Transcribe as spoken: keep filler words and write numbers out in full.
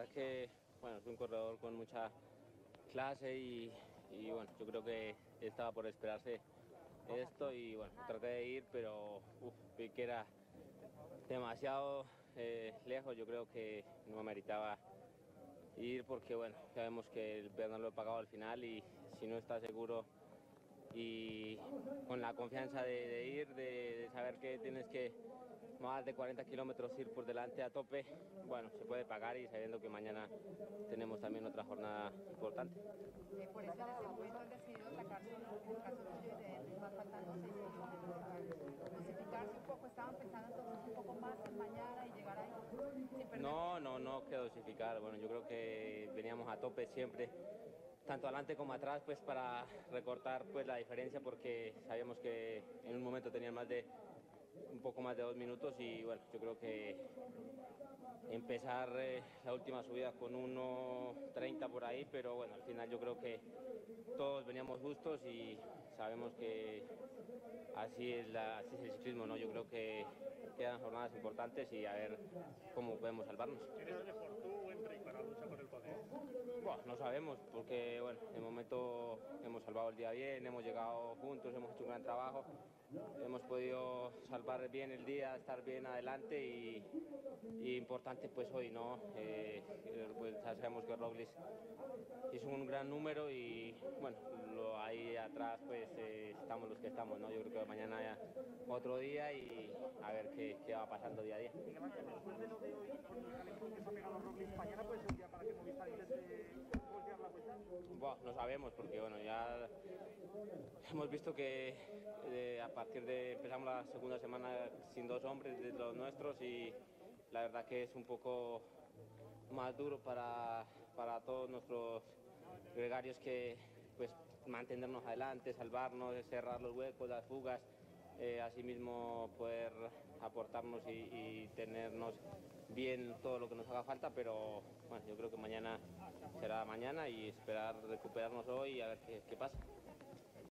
verdad que bueno, es un corredor con mucha clase y, y bueno, yo creo que estaba por esperarse esto y bueno, traté de ir, pero uf, vi que era demasiado eh, lejos. Yo creo que no meritaba ir porque bueno, sabemos que el Bernal lo he pagado al final y si no está seguro y con la confianza de, de ir, de, de saber que tienes que más de cuarenta kilómetros ir por delante a tope, bueno, se puede pagar y sabiendo que mañana tenemos también otra jornada importante. Eh, por eso en este momento han decidido sacarse, en el caso tuyo y de Edwin, más faltando seis kilómetros para dosificarse un poco. Estaban pensando entonces un poco más en mañana y llegar ahí sin perder. No, no, no que dosificar. Bueno, yo creo que veníamos a tope siempre, tanto adelante como atrás, pues para recortar pues la diferencia porque sabíamos que en un momento tenían más de un poco más de dos minutos y bueno, yo creo que empezar eh, la última subida con uno treinta por ahí, pero bueno, al final yo creo que todos veníamos justos y sabemos que así es, la, así es el ciclismo, ¿no? Yo creo que quedan jornadas importantes y a ver cómo podemos salvarnos. ¿Eres mejor tú o Enric para luchar por el podio? Bueno, no sabemos, porque bueno, de momento hemos salvado el día bien, hemos llegado juntos, hemos hecho un gran trabajo, hemos podido salvar bien el día, estar bien adelante y, y importante pues hoy, ¿no? Eh, pues ya sabemos que Roglic hizo un gran número y bueno, lo, ahí atrás pues eh, estamos los que estamos, ¿no? Yo creo que mañana ya otro día y a ver qué, qué va pasando día a día. Miguel Ángel, después de lo de hoy, con el calendario que se ha pegado Roglic, mañana puede ser un día para que Movistar intente voltear la vuelta. Bueno, no sabemos porque bueno, ya hemos visto que eh, a partir de empezamos la segunda semana sin dos hombres de los nuestros y la verdad que es un poco más duro para, para todos nuestros gregarios que pues mantenernos adelante, salvarnos, cerrar los huecos, las fugas, eh, asimismo poder aportarnos y, y tenernos bien todo lo que nos haga falta, pero bueno, yo creo que mañana será mañana y esperar recuperarnos hoy y a ver qué, qué pasa.